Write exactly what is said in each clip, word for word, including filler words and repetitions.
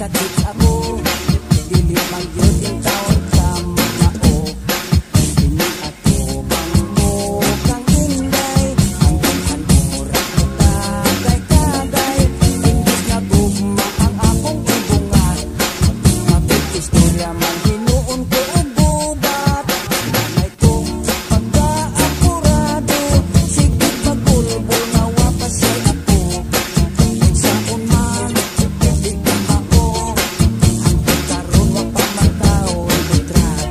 sakit ako, dili man yun yung taon sa mao. Dili ako mangmo kang inday, hanggang hanura ko kagay-kagay. Imbis na gugma ang akong ibungat, mabig istorya man hinuon ko og gubat. Nanay kong pagka-apurado, sigit magulbol nga wapasay ako. Unsaon man di ka mao, hangtod karon wa pa man taon litrato.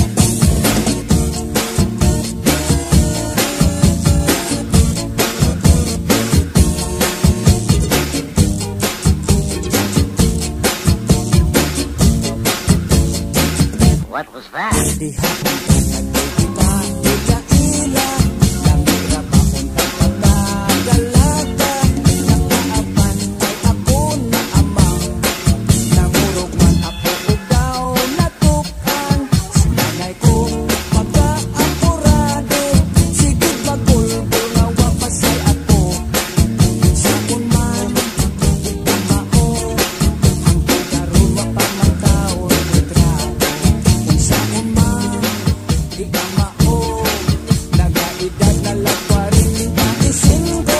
What was that? Diha ang pagkakita, di ka ila, lamira pa kung pagkakagalaga. Nakaapan ay ako na amang, namurog man ako ugaw natukan. Sinanay kong pagka-apurado, sigid magulbol nga wapasay ako. Unsaon man di ka mao, hangtod karon wa pa man taon litrato. Unsaon man di ka mao, nagaedad na lang forty-five.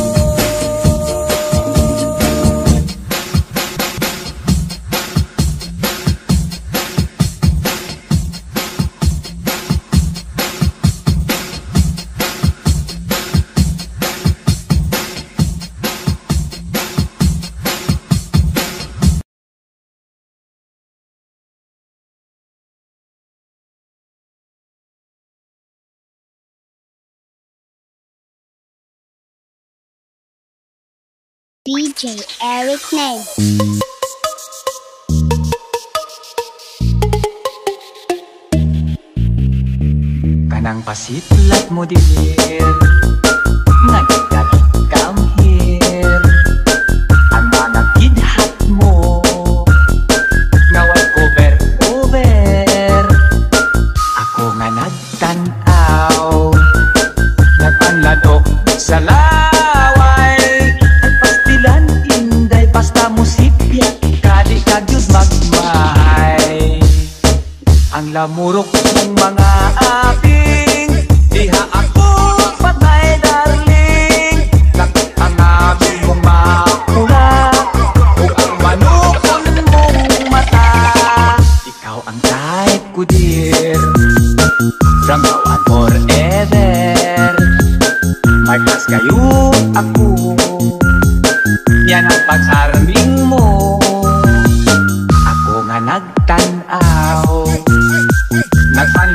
D J Eric Name. Kanang pasitlat mo dir, nagkat come here. Ang mga kidhat mo, naway over over. Ako nga nagtanaw, nagpanladok sa laway. Nagpastilan inday basta musipya, kadi kagyud magmahay. Ang lamurok ng mga aping, diha ako patay darling. Nakangabing mong makula, o ang manukon mong mata. Ikaw ang type ko dear, from now on forever. Magkas kayo ako, yan ang pagsarming mo. Ako nga nagtanaw, nagpan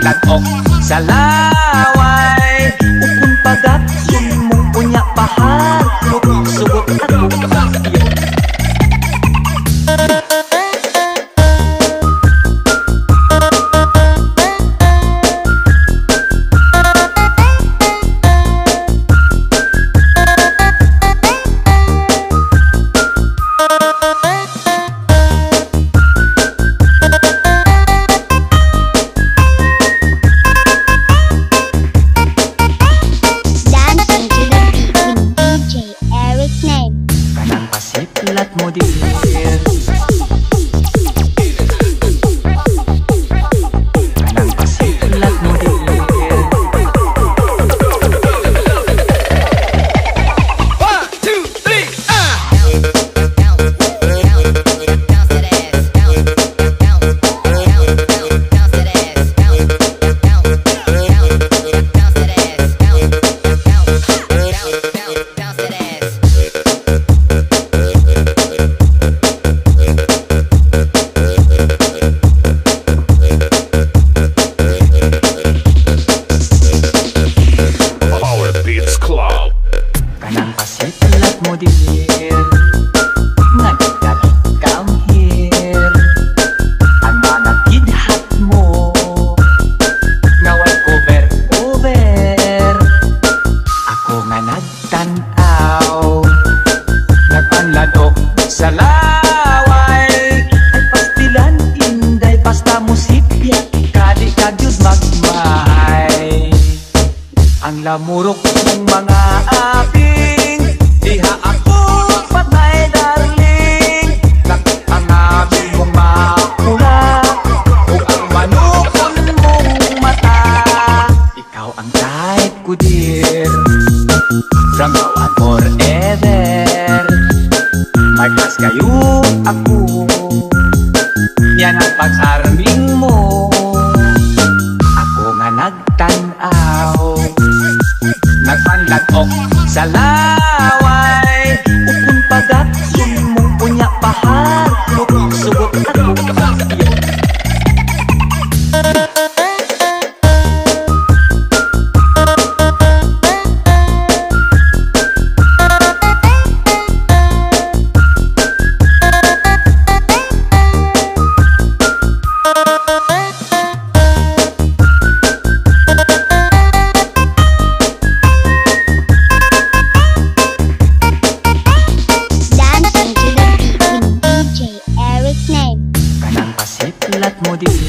yan ang pagsarming mo. Ako nga nagtanaw, nagpanlatok sa laway. Ukon pagatsun mo unya pahaglok, sugot ako kayo. Dancing to the beat with D J Eric Name. Kanang pasiplat mo di